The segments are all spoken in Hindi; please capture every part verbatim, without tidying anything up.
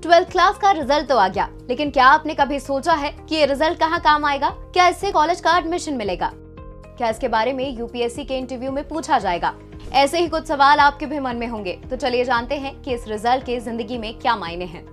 ट्वेल्थ क्लास का रिजल्ट तो आ गया, लेकिन क्या आपने कभी सोचा है कि ये रिजल्ट कहाँ काम आएगा? क्या इससे कॉलेज का एडमिशन मिलेगा? क्या इसके बारे में यूपीएससी के इंटरव्यू में पूछा जाएगा? ऐसे ही कुछ सवाल आपके भी मन में होंगे, तो चलिए जानते हैं कि इस रिजल्ट के जिंदगी में क्या मायने हैं।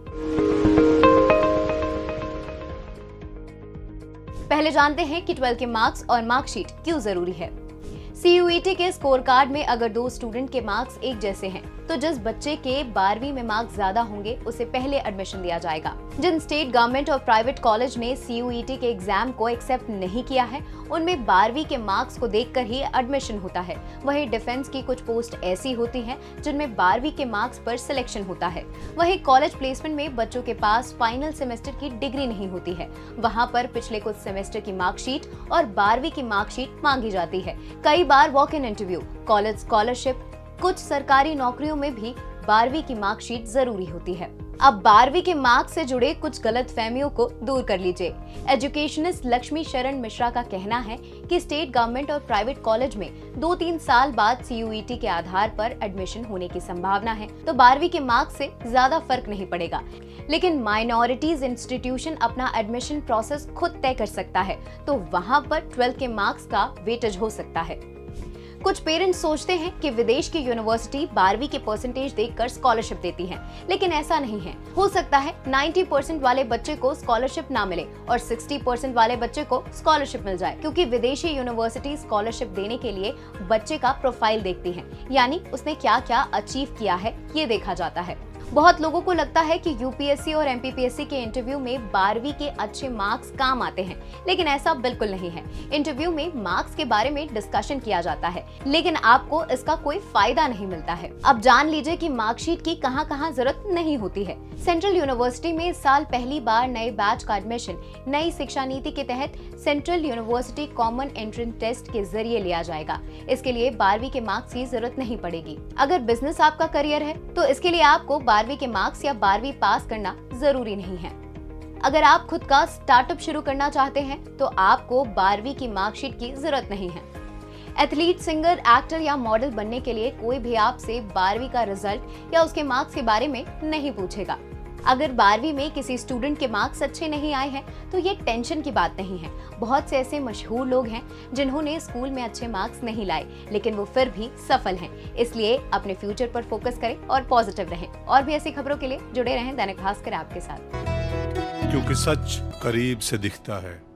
पहले जानते हैं कि ट्वेल्थ के मार्क्स और मार्कशीट क्यों जरूरी है। सी यू ई टी के स्कोर कार्ड में अगर दो स्टूडेंट के मार्क्स एक जैसे हैं, तो जिस बच्चे के बारहवीं में मार्क्स ज्यादा होंगे उसे पहले एडमिशन दिया जाएगा। जिन स्टेट गवर्नमेंट और प्राइवेट कॉलेज ने सी यू ई टी के एग्जाम को एक्सेप्ट नहीं किया है, उनमें बारहवीं के मार्क्स को देखकर ही एडमिशन होता है। वहीं डिफेंस की कुछ पोस्ट ऐसी होती हैं जिनमें बारहवीं के मार्क्स पर सिलेक्शन होता है। वहीं कॉलेज प्लेसमेंट में बच्चों के पास फाइनल सेमेस्टर की डिग्री नहीं होती है, वहां पर पिछले कुछ सेमेस्टर की मार्कशीट और बारहवीं की मार्कशीट मांगी जाती है। कई बार walk in interview, college scholarship, कुछ सरकारी नौकरियों में भी बारहवीं की मार्कशीट जरूरी होती है। अब बारहवीं के मार्क्स से जुड़े कुछ गलत फहमियों को दूर कर लीजिए। एजुकेशनिस्ट लक्ष्मी शरण मिश्रा का कहना है कि स्टेट गवर्नमेंट और प्राइवेट कॉलेज में दो तीन साल बाद सी यू ई टी के आधार पर एडमिशन होने की संभावना है, तो बारहवीं के मार्क्स से ज्यादा फर्क नहीं पड़ेगा। लेकिन माइनॉरिटीज इंस्टीट्यूशन अपना एडमिशन प्रोसेस खुद तय कर सकता है, तो वहां पर ट्वेल्थ के मार्क्स का वेटेज हो सकता है। कुछ पेरेंट्स सोचते हैं कि विदेश की यूनिवर्सिटी बारहवीं के परसेंटेज देखकर स्कॉलरशिप देती है, लेकिन ऐसा नहीं है। हो सकता है नब्बे परसेंट वाले बच्चे को स्कॉलरशिप ना मिले और साठ परसेंट वाले बच्चे को स्कॉलरशिप मिल जाए, क्योंकि विदेशी यूनिवर्सिटी स्कॉलरशिप देने के लिए बच्चे का प्रोफाइल देखती है, यानी उसने क्या क्या अचीव किया है ये देखा जाता है। बहुत लोगों को लगता है कि यू पी एस सी और M P P S C के इंटरव्यू में बारहवीं के अच्छे मार्क्स काम आते हैं, लेकिन ऐसा बिल्कुल नहीं है। इंटरव्यू में मार्क्स के बारे में डिस्कशन किया जाता है, लेकिन आपको इसका कोई फायदा नहीं मिलता है। अब जान लीजिए कि मार्कशीट की कहां कहां जरूरत नहीं होती है। सेंट्रल यूनिवर्सिटी में इस साल पहली बार नए बैच का एडमिशन नई शिक्षा नीति के तहत central university common entrance test के जरिए लिया जाएगा। इसके लिए बारहवीं के मार्क्स की जरूरत नहीं पड़ेगी। अगर बिजनेस आपका करियर है, तो इसके लिए आपको बारहवीं के मार्क्स या बारहवीं पास करना जरूरी नहीं है। अगर आप खुद का स्टार्टअप शुरू करना चाहते हैं, तो आपको बारहवीं की मार्कशीट की जरूरत नहीं है। एथलीट, सिंगर, एक्टर या मॉडल बनने के लिए कोई भी आपसे बारहवीं का रिजल्ट या उसके मार्क्स के बारे में नहीं पूछेगा। अगर बारहवीं में किसी स्टूडेंट के मार्क्स अच्छे नहीं आए हैं, तो ये टेंशन की बात नहीं है। बहुत से ऐसे मशहूर लोग हैं जिन्होंने स्कूल में अच्छे मार्क्स नहीं लाए, लेकिन वो फिर भी सफल हैं। इसलिए अपने फ्यूचर पर फोकस करें और पॉजिटिव रहें। और भी ऐसी खबरों के लिए जुड़े रहें दैनिक भास्कर आपके साथ, क्योंकि सच करीब से दिखता है।